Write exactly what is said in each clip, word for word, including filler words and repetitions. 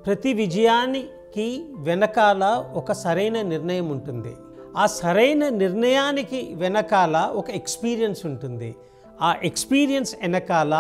ప్రతి విజయానికి వెనకాల ఒక సరైన నిర్ణయం ఉంటుంది. ఆ సరైన నిర్ణయానికి వెనకాల ఒక ఎక్స్పీరియన్స్ ఉంటుంది. ఆ ఎక్స్పీరియన్స్ వెనకాల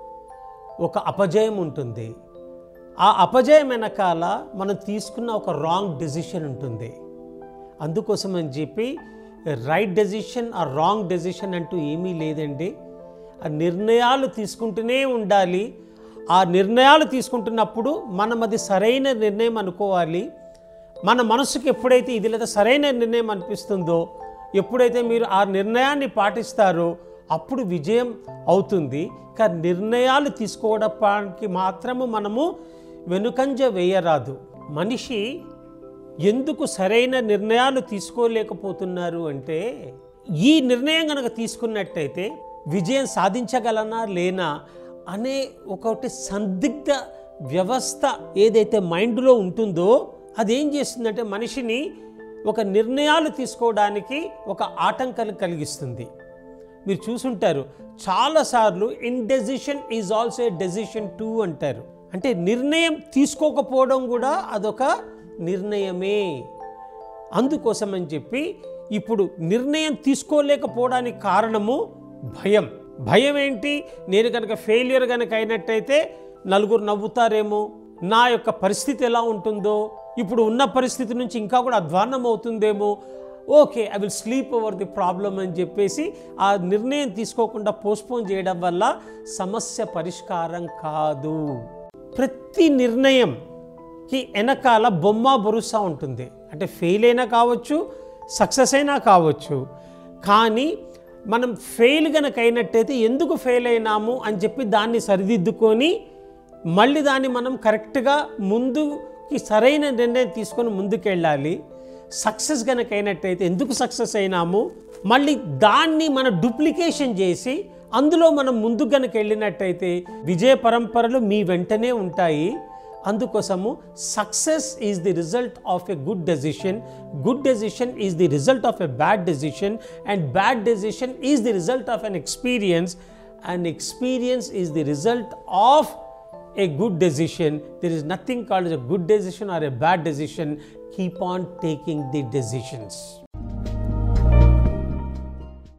ఒక అపజయం ఉంటుంది. ఆ అపజయం వెనకాల మనం తీసుకున్న ఒక రాంగ్ డెసిషన్ ఉంటుంది. అందుకోసం అని చెప్పి రైట్ డెసిషన్ ఆ రాంగ్ డెసిషన్ అంటూ ఏమీ లేదండి. ఆ నిర్ణయాలు తీసుకుంటూనే ఉండాలి. ఆ నిర్ణయాలు తీసుకుంటున్నప్పుడు మనం అది సరైన నిర్ణయం అనుకోవాలి. మన మనసుకి ఎప్పుడైతే ఇది లేదా సరైన నిర్ణయం అనిపిస్తుందో, ఎప్పుడైతే మీరు ఆ నిర్ణయాన్ని పాటిస్తారో అప్పుడు విజయం అవుతుంది. కానీ నిర్ణయాలు తీసుకోవడానికి మాత్రము మనము వెనుకంజ వేయరాదు. మనిషి ఎందుకు సరైన నిర్ణయాలు తీసుకోలేకపోతున్నారు అంటే, ఈ నిర్ణయం కనుక తీసుకున్నట్టయితే విజయం సాధించగలనా లేనా అనే ఒకటి సందిగ్ధ వ్యవస్థ ఏదైతే మైండ్లో ఉంటుందో అదేం చేస్తుందంటే మనిషిని ఒక నిర్ణయాలు తీసుకోవడానికి ఒక ఆటంకాలు కలిగిస్తుంది. మీరు చూసుంటారు చాలాసార్లు indecision is also a decision too అంటారు. అంటే నిర్ణయం తీసుకోకపోవడం కూడా అదొక నిర్ణయమే. అందుకోసం అని చెప్పి ఇప్పుడు నిర్ణయం తీసుకోలేకపోవడానికి కారణము భయం. భయం ఏంటి? నేను కనుక ఫెయిల్యూర్ కనుక అయినట్టయితే నలుగురు నవ్వుతారేమో, నా యొక్క పరిస్థితి ఎలా ఉంటుందో, ఇప్పుడు ఉన్న పరిస్థితి నుంచి ఇంకా కూడా అధ్వాన్నం అవుతుందేమో, okay I will sleep over the problem అని చెప్పేసి ఆ నిర్ణయం తీసుకోకుండా పోస్ట్పోన్ చేయడం వల్ల సమస్య పరిష్కారం కాదు. ప్రతి నిర్ణయంకి వెనకాల బొమ్మ బొరుసా ఉంటుంది. అంటే ఫెయిల్ అయినా కావచ్చు, సక్సెస్ అయినా కావచ్చు. కానీ మనం ఫెయిల్ కనుక అయినట్టయితే ఎందుకు ఫెయిల్ అయినాము అని చెప్పి దాన్ని సరిదిద్దుకొని మళ్ళీ దాన్ని మనం కరెక్ట్గా ముందుకి సరైన నిర్ణయం తీసుకొని ముందుకెళ్ళాలి. సక్సెస్ కనుక అయినట్టయితే ఎందుకు సక్సెస్ అయినాము మళ్ళీ దాన్ని మనం డూప్లికేషన్ చేసి అందులో మనం ముందుకు కనుక వెళ్ళినట్టయితే విజయ పరంపరలు మీ వెంటనే ఉంటాయి. అందుకోసము success is the result of a good decision, good decision is the result of a bad decision, and bad decision is the result of an experience, and experience is the result of a good decision. There is nothing called as a good decision or a bad decision. Keep on taking the decisions.